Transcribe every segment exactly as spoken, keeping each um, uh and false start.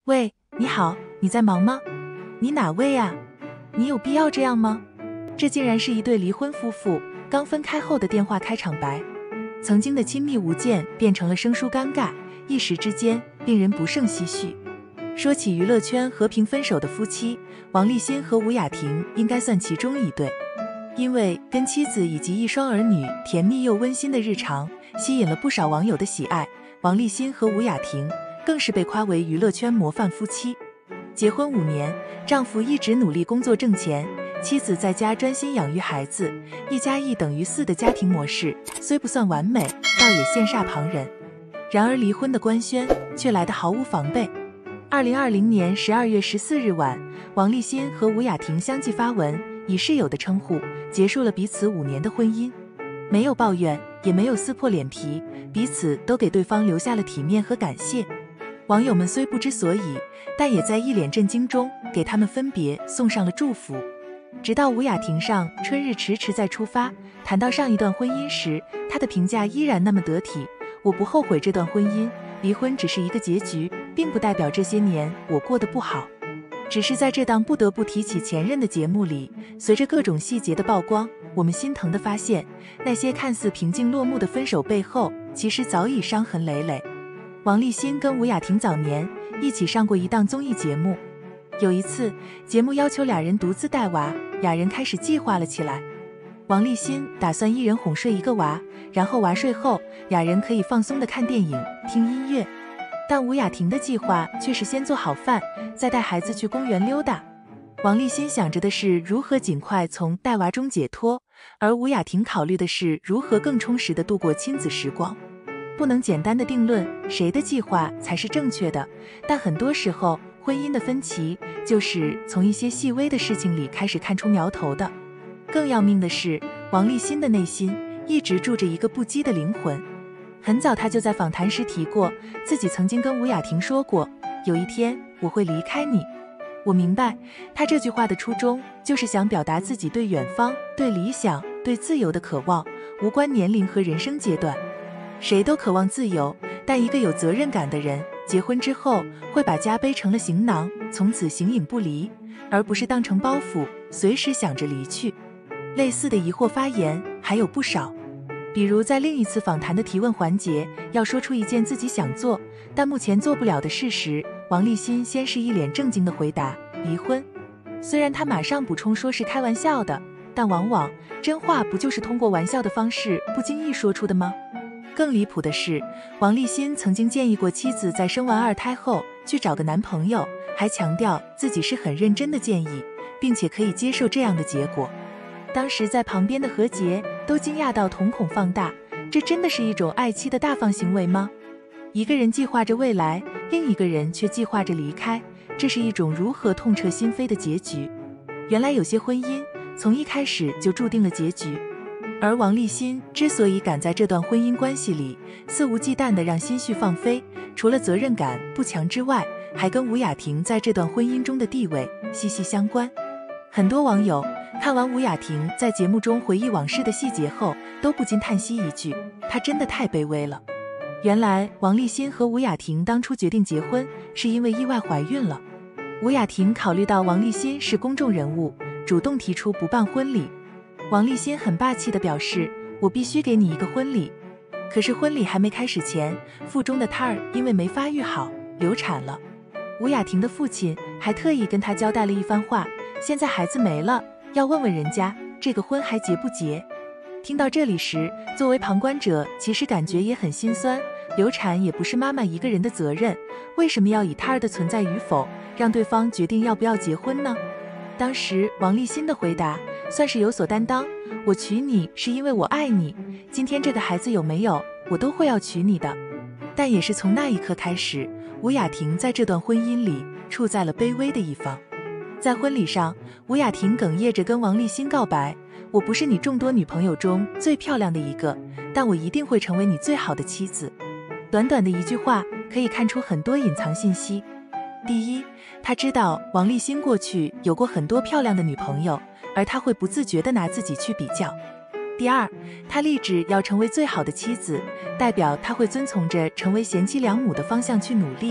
喂，你好，你在忙吗？你哪位呀？你有必要这样吗？这竟然是一对离婚夫妇刚分开后的电话开场白。曾经的亲密无间变成了生疏尴尬，一时之间令人不胜唏嘘。说起娱乐圈和平分手的夫妻，王励辛和吴雅婷应该算其中一对。因为跟妻子以及一双儿女甜蜜又温馨的日常，吸引了不少网友的喜爱。王励辛和吴雅婷更是被夸为娱乐圈模范夫妻。结婚五年，丈夫一直努力工作挣钱，妻子在家专心养育孩子，一加一等于四的家庭模式虽不算完美，倒也羡煞旁人。然而离婚的官宣却来得毫无防备。二零二零年十二月十四日晚，王励辛和吴雅婷相继发文，以室友的称呼结束了彼此五年的婚姻。没有抱怨，也没有撕破脸皮，彼此都给对方留下了体面和感谢。网友们虽不知所以，但也在一脸震惊中给他们分别送上了祝福。直到吴雅婷上《春日迟迟再出发》谈到上一段婚姻时，她的评价依然那么得体：我不后悔这段婚姻，离婚只是一个结局，并不代表这些年我过得不好。只是在这档不得不提起前任的节目里，随着各种细节的曝光，我们心疼地发现，那些看似平静落幕的分手背后，其实早已伤痕累累。王励辛跟吴雅婷早年一起上过一档综艺节目，有一次节目要求俩人独自带娃，俩人开始计划了起来。王励辛打算一人哄睡一个娃，然后娃睡后，俩人可以放松地看电影、听音乐。但吴雅婷的计划却是先做好饭，再带孩子去公园溜达。王励辛想着的是如何尽快从带娃中解脱，而吴雅婷考虑的是如何更充实地度过亲子时光。不能简单的定论谁的计划才是正确的，但很多时候婚姻的分歧就是从一些细微的事情里开始看出苗头的。更要命的是，王励辛的内心一直住着一个不羁的灵魂。很早他就在访谈时提过，自己曾经跟吴雅婷说过，有一天我会离开你。我明白他这句话的初衷，就是想表达自己对远方、对理想、对自由的渴望，无关年龄和人生阶段。谁都渴望自由，但一个有责任感的人，结婚之后会把家背成了行囊，从此形影不离，而不是当成包袱，随时想着离去。类似的疑惑发言还有不少，比如在另一次访谈的提问环节，要说出一件自己想做但目前做不了的事时，王励辛先是一脸正经的回答：离婚。虽然他马上补充说是开玩笑的，但往往真话不就是通过玩笑的方式不经意说出的吗？更离谱的是，王励辛曾经建议过妻子在生完二胎后去找个男朋友，还强调自己是很认真的建议，并且可以接受这样的结果。当时在旁边的何洁都惊讶到瞳孔放大，这真的是一种爱妻的大方行为吗？一个人计划着未来，另一个人却计划着离开，这是一种如何痛彻心扉的结局。原来有些婚姻从一开始就注定了结局。而王励辛之所以敢在这段婚姻关系里肆无忌惮地让心绪放飞，除了责任感不强之外，还跟吴雅婷在这段婚姻中的地位息息相关。很多网友看完吴雅婷在节目中回忆往事的细节后，都不禁叹息一句，她真的太卑微了。原来王励辛和吴雅婷当初决定结婚，是因为意外怀孕了。吴雅婷考虑到王励辛是公众人物，主动提出不办婚礼。王励辛很霸气地表示，我必须给你一个婚礼。可是婚礼还没开始前，腹中的胎儿因为没发育好流产了。吴雅婷的父亲还特意跟他交代了一番话，现在孩子没了，要问问人家这个婚还结不结。听到这里时，作为旁观者其实感觉也很心酸，流产也不是妈妈一个人的责任，为什么要以胎儿的存在与否让对方决定要不要结婚呢？当时王励辛的回答算是有所担当，我娶你是因为我爱你，今天这个孩子有没有我都会要娶你的。但也是从那一刻开始，吴雅婷在这段婚姻里处在了卑微的一方。在婚礼上，吴雅婷哽咽着跟王励辛告白，我不是你众多女朋友中最漂亮的一个，但我一定会成为你最好的妻子。短短的一句话可以看出很多隐藏信息。第一，他知道王励辛过去有过很多漂亮的女朋友，而他会不自觉地拿自己去比较。第二，他立志要成为最好的妻子，代表他会遵从着成为贤妻良母的方向去努力，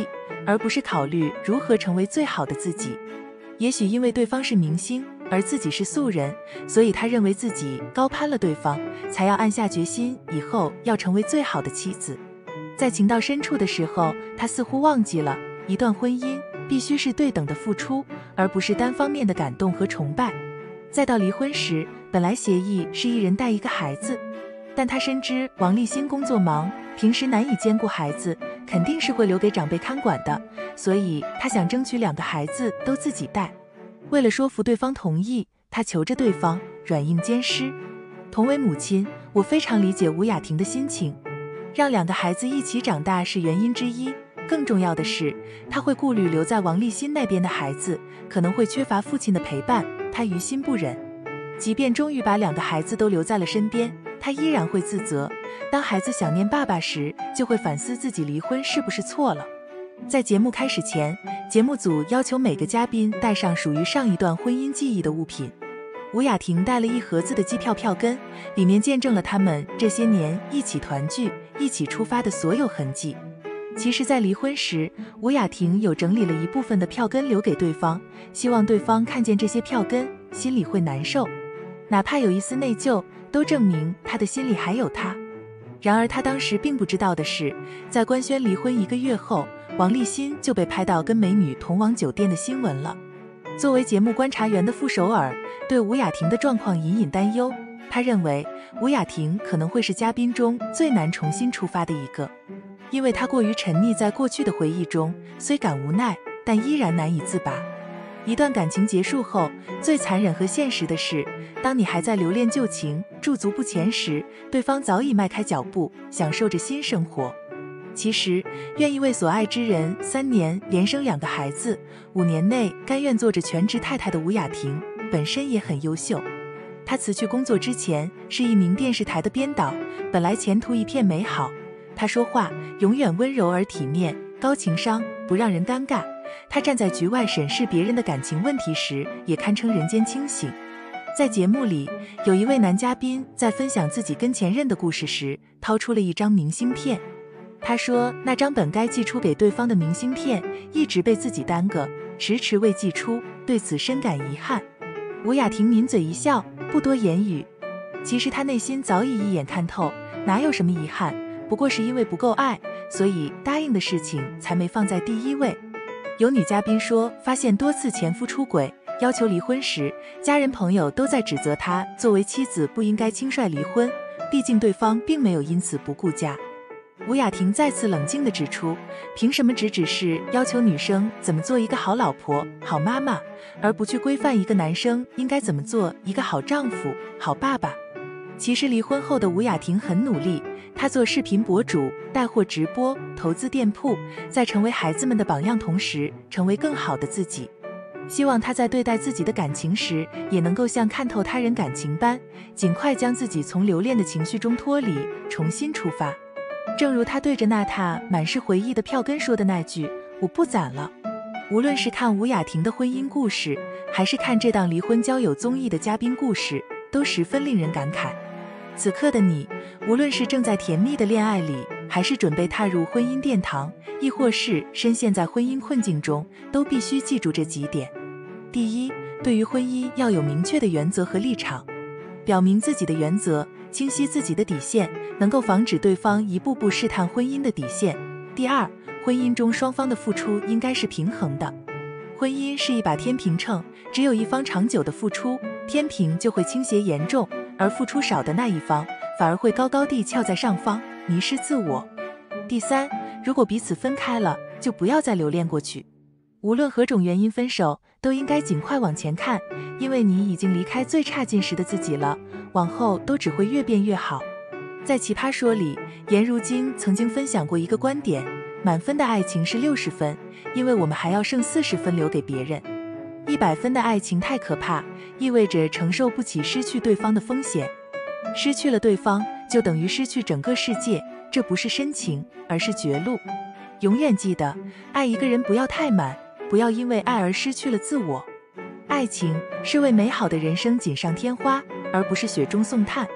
而不是考虑如何成为最好的自己。也许因为对方是明星，而自己是素人，所以他认为自己高攀了对方，才要暗下决心以后要成为最好的妻子。在情到深处的时候，他似乎忘记了，一段婚姻必须是对等的付出，而不是单方面的感动和崇拜。再到离婚时，本来协议是一人带一个孩子，但他深知王立新工作忙，平时难以兼顾孩子，肯定是会留给长辈看管的，所以他想争取两个孩子都自己带。为了说服对方同意，他求着对方软硬兼施。同为母亲，我非常理解吴雅婷的心情，让两个孩子一起长大是原因之一，更重要的是，他会顾虑留在王立新那边的孩子可能会缺乏父亲的陪伴，他于心不忍。即便终于把两个孩子都留在了身边，他依然会自责，当孩子想念爸爸时，就会反思自己离婚是不是错了。在节目开始前，节目组要求每个嘉宾带上属于上一段婚姻记忆的物品。吴雅婷带了一盒子的机票票根，里面见证了他们这些年一起团聚、一起出发的所有痕迹。其实在离婚时，吴雅婷有整理了一部分的票根留给对方，希望对方看见这些票根，心里会难受，哪怕有一丝内疚，都证明他的心里还有他。然而他当时并不知道的是，在官宣离婚一个月后，王立新就被拍到跟美女同往酒店的新闻了。作为节目观察员的傅首尔对吴雅婷的状况隐隐担忧，他认为吴雅婷可能会是嘉宾中最难重新出发的一个，因为她过于沉溺在过去的回忆中，虽感无奈，但依然难以自拔。一段感情结束后，最残忍和现实的是，当你还在留恋旧情、驻足不前时，对方早已迈开脚步，享受着新生活。其实，愿意为所爱之人三年连生两个孩子，五年内甘愿做着全职太太的吴雅婷，本身也很优秀。她辞去工作之前是一名电视台的编导，本来前途一片美好。她说话永远温柔而体面，高情商，不让人尴尬。她站在局外审视别人的感情问题时，也堪称人间清醒。在节目里，有一位男嘉宾在分享自己跟前任的故事时，掏出了一张明信片。他说，那张本该寄出给对方的明信片，一直被自己耽搁，迟迟未寄出，对此深感遗憾。吴雅婷抿嘴一笑，不多言语。其实她内心早已一眼看透，哪有什么遗憾，不过是因为不够爱，所以答应的事情才没放在第一位。有女嘉宾说，发现多次前夫出轨，要求离婚时，家人朋友都在指责她作为妻子不应该轻率离婚，毕竟对方并没有因此不顾家。吴雅婷再次冷静地指出，凭什么只只是要求女生怎么做一个好老婆、好妈妈，而不去规范一个男生应该怎么做一个好丈夫、好爸爸？其实离婚后的吴雅婷很努力，她做视频博主、带货直播、投资店铺，在成为孩子们的榜样同时，成为更好的自己。希望她在对待自己的感情时，也能够像看透他人感情般，尽快将自己从留恋的情绪中脱离，重新出发。正如他对着那沓满是回忆的票根说的那句，我不攒了。无论是看吴雅婷的婚姻故事，还是看这档离婚交友综艺的嘉宾故事，都十分令人感慨。此刻的你，无论是正在甜蜜的恋爱里，还是准备踏入婚姻殿堂，亦或是深陷在婚姻困境中，都必须记住这几点。第一，对于婚姻要有明确的原则和立场，表明自己的原则，清晰自己的底线，能够防止对方一步步试探婚姻的底线。第二，婚姻中双方的付出应该是平衡的。婚姻是一把天平秤，只有一方长久的付出，天平就会倾斜严重，而付出少的那一方反而会高高地翘在上方，迷失自我。第三，如果彼此分开了，就不要再留恋过去。无论何种原因分手，都应该尽快往前看，因为你已经离开最差劲时的自己了，往后都只会越变越好。在奇葩说里，颜如晶曾经分享过一个观点，满分的爱情是六十分，因为我们还要剩四十分留给别人。一百分的爱情太可怕，意味着承受不起失去对方的风险。失去了对方，就等于失去整个世界，这不是深情，而是绝路。永远记得，爱一个人不要太满，不要因为爱而失去了自我。爱情是为美好的人生锦上添花，而不是雪中送炭。